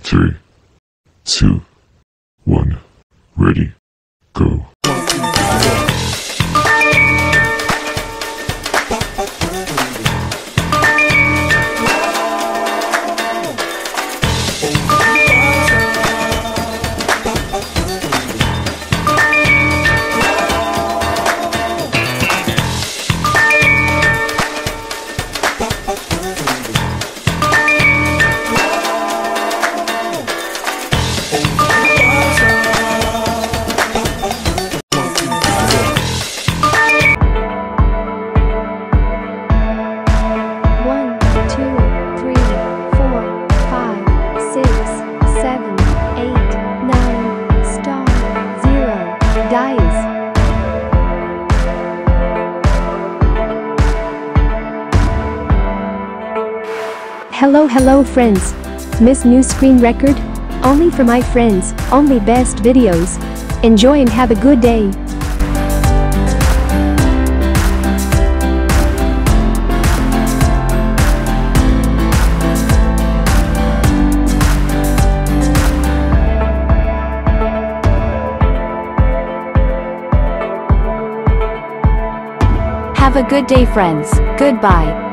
3, 2, 1. Ready, go. Hello friends. Miss new screen record? Only for my friends, only best videos. Enjoy and have a good day. Have a good day friends. Goodbye.